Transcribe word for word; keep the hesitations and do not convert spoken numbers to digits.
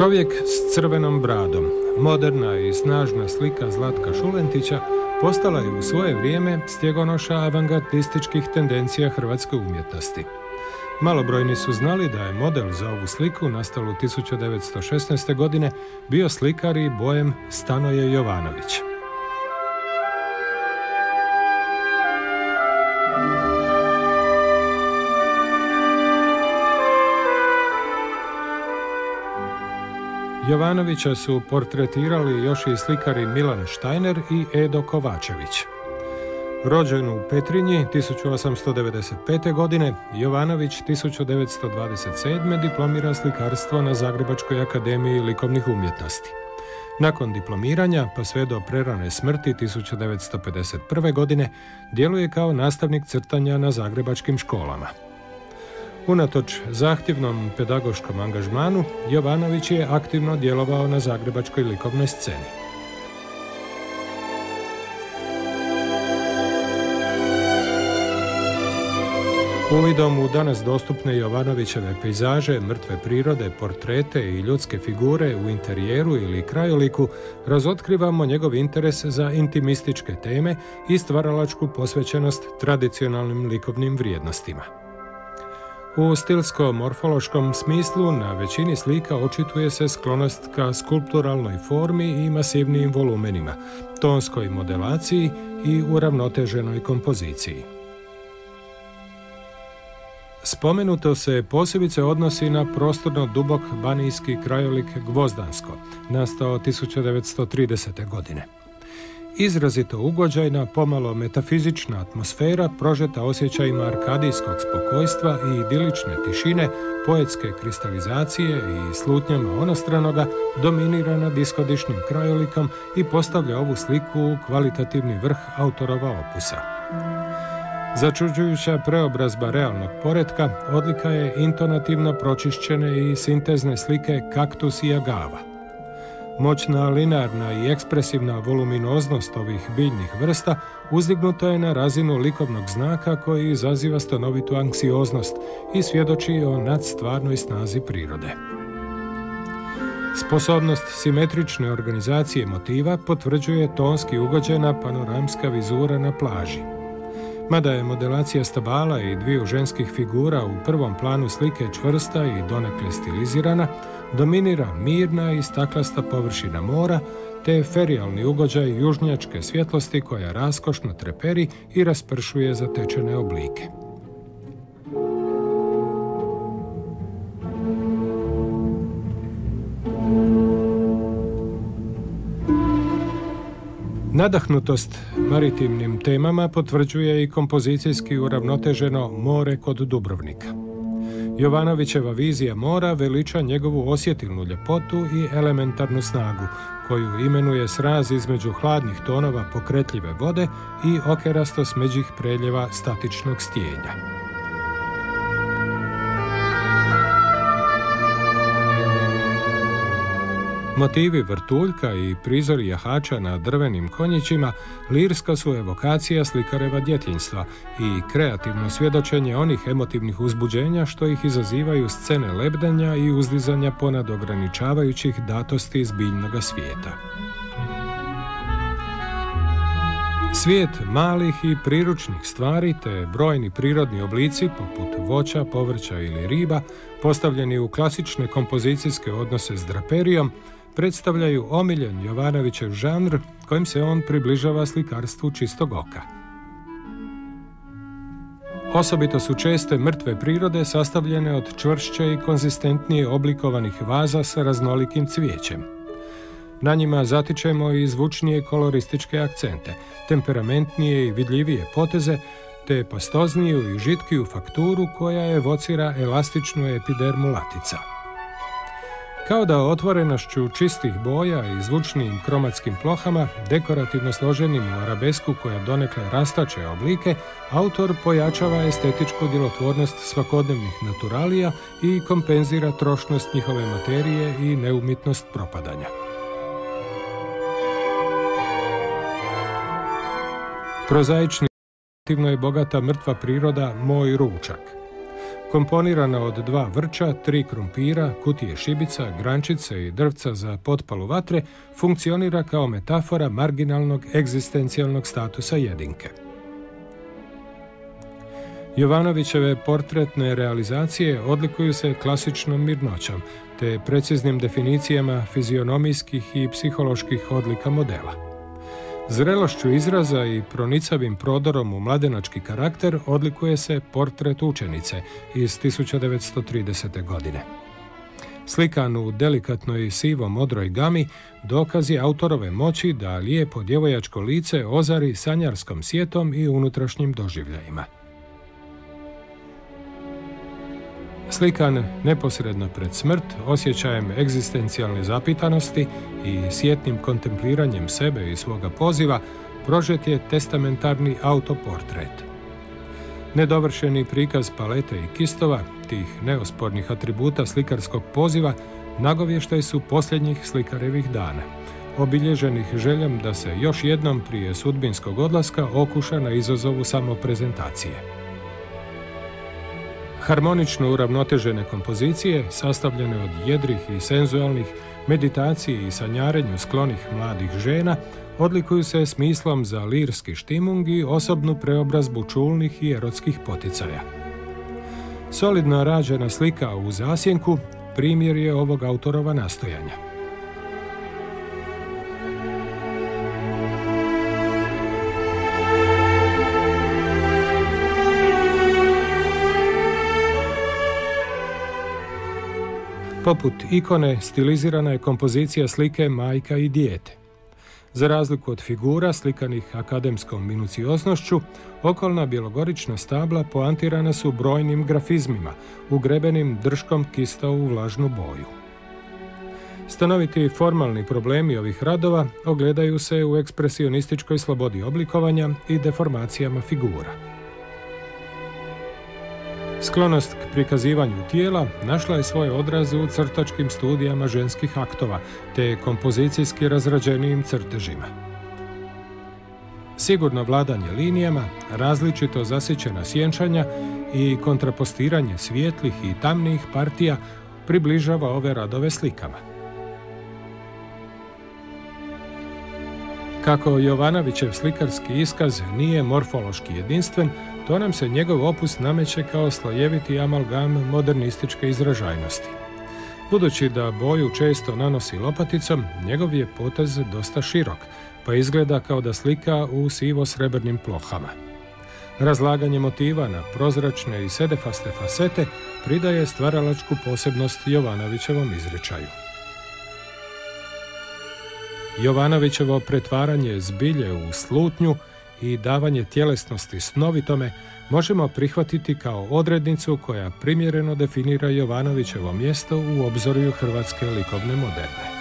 Čovjek s crvenom bradom, moderna i snažna slika Zlatka Šulentića, postala je u svoje vrijeme stjegonoša avangardističkih tendencija hrvatske umjetnosti. Malobrojni su znali da je model za ovu sliku, nastalu tisuću devetsto šesnaeste. godine, bio slikar i bojem Stanoje Jovanović. Jovanovića su portretirali još i slikari Milan Štajner i Edo Kovačević. Rođen u Petrinji tisuću osamsto devedeset pete. godine, Jovanović tisuću devetsto dvadeset sedme. diplomira slikarstvo na Zagrebačkoj akademiji likovnih umjetnosti. Nakon diplomiranja, pa sve do prerane smrti tisuću devetsto pedeset prve. godine, djeluje kao nastavnik crtanja na zagrebačkim školama. Unatoč zahtjevnom pedagoškom angažmanu, Jovanović je aktivno djelovao na zagrebačkoj likovnoj sceni. Uvidom u danas dostupne Jovanovićeve pejzaže, mrtve prirode, portrete i ljudske figure u interijeru ili krajoliku, razotkrivamo njegov interes za intimističke teme i stvaralačku posvećenost tradicionalnim likovnim vrijednostima. U stilsko-morfološkom smislu na većini slika očituje se sklonost ka skulpturalnoj formi i masivnijim volumenima, tonskoj modelaciji i uravnoteženoj kompoziciji. Spomenuto se posebice odnosi na prostorno dubok banijski krajolik Gvozdansko, nastao tisuću devetsto tridesete. godine. Izrazito ugođajna, pomalo metafizična atmosfera, prožeta osjećajima arkadijskog spokojstva i idilične tišine, poetske kristalizacije i slutnjama onostranoga, dominira nad ishodišnim krajolikom i postavlja ovu sliku u kvalitativni vrh autorova opusa. Začuđujuća preobrazba realnog poretka odlika je intonativno pročišćene i sintezne slike Kaktus i Agava. Moćna linearna i ekspresivna voluminoznost ovih biljnih vrsta uzdignuta je na razinu likovnog znaka koji izaziva stanovitu anksioznost i svjedoči o nadstvarnoj snazi prirode. Sposobnost simetrične organizacije motiva potvrđuje tonski ugođena panoramska vizura na plaži. Mada je modelacija stabala i dviju ženskih figura u prvom planu slike čvrsta i donekle stilizirana, dominira mirna i staklasta površina mora, te ferijalni ugođaj južnjačke svjetlosti koja raskošno treperi i raspršuje zatečene oblike. Nadahnutost maritimnim temama potvrđuje i kompozicijski uravnoteženo More kod Dubrovnika. Jovanovićeva vizija mora veliča njegovu osjetilnu ljepotu i elementarnu snagu, koju imenuje sraz između hladnih tonova pokretljive vode i okerasto smeđih preljeva statičnog stijenja. Motivi vrtuljka i prizori jahača na drvenim konjićima lirska su evokacija slikareva djetinjstva i kreativno svjedočenje onih emotivnih uzbuđenja što ih izazivaju scene lebdenja i uzdizanja ponad ograničavajućih datosti iz biljnoga svijeta. Svijet malih i priručnih stvari te brojni prirodni oblici poput voća, povrća ili riba, postavljeni u klasične kompozicijske odnose s draperijom, predstavljaju omiljen Jovanovićev žanr kojim se on približava slikarstvu čistog oka. Osobito su česte mrtve prirode sastavljene od čvršće i konzistentnije oblikovanih vaza sa raznolikim cvijećem. Na njima zatičemo i zvučnije kolorističke akcente, temperamentnije i vidljivije poteze, te pastozniju i žitkiju fakturu koja evocira elastičnu epidermu latica. Kao da otvorenošću čistih boja i zvučnijim kromatskim plohama, dekorativno složenim u arabesku koja donekle rastače oblike, autor pojačava estetičku djelotvornost svakodnevnih naturalija i kompenzira trošnost njihove materije i neumitnost propadanja. Prozaični je bogata mrtva priroda Moj ručak. komponirana od dva vrča, tri krumpira, kutije šibica, grančice i drvca za potpalu vatre, funkcionira kao metafora marginalnog egzistencijalnog statusa jedinke. Jovanovićeve portretne realizacije odlikuju se klasičnom mirnoćom, te preciznim definicijama fizionomijskih i psiholoških odlika modela. Zrelošću izraza i pronicavim prodorom u mladenački karakter odlikuje se portret učenice iz tisuća devetsto tridesete. godine. Slikan u delikatnoj sivo-modroj gami dokaz je autorove moći da lijepo djevojačko lice ozari sanjarskom sjetom i unutrašnjim doživljajima. Slikan neposredno pred smrt, osjećajem egzistencijalne zapitanosti i sjetnim kontempliranjem sebe i svoga poziva, prožet je testamentarni autoportret. Nedovršeni prikaz palete i kistova, tih neospornih atributa slikarskog poziva, nagovještaj su posljednjih slikarevih dana, obilježenih željom da se još jednom prije sudbinskog odlaska okuša na izazovu samoprezentacije. Harmonično uravnotežene kompozicije, sastavljene od jedrih i senzualnih, meditaciji i sanjarenju sklonih mladih žena, odlikuju se smislom za lirski štimung i osobnu preobrazbu čulnih i erotskih poticaja. Solidno rađena slika u zasjenku primjer je ovog autorova nastojanja. Poput ikone stilizirana je kompozicija slike majka i dijete. Za razliku od figura slikanih akademskom minucioznošću, okolna bjelogorična stabla poantirana su brojnim grafizmima, ugrebenim drškom kista u vlažnu boju. Stanoviti formalni problemi ovih radova ogledaju se u ekspresionističkoj slobodi oblikovanja i deformacijama figura. Sklonost k prikazivanju tijela našla je svoje odraze u crtačkim studijama ženskih aktova, te kompozicijski razrađenijim crtežima. Sigurno vladanje linijama, različito zasićena sjenčanja i kontrapostiranje svijetlih i tamnih partija približava ove radove slikama. Kako Jovanovićev slikarski iskaz nije morfološki jedinstven, to nam se njegov opus nameće kao slojeviti amalgam modernističke izražajnosti. Budući da boju često nanosi lopaticom, njegov je potez dosta širok, pa izgleda kao da slika u sivo-srebrnim plohama. Razlaganje motiva na prozračne i sedefaste fasete pridaje stvaralačku posebnost Jovanovićevom izričaju. Jovanovićevo pretvaranje zbilje u slutnju i davanje tjelesnosti snovitome možemo prihvatiti kao odrednicu koja primjereno definira Jovanovićevo mjesto u obzorju hrvatske likovne moderne.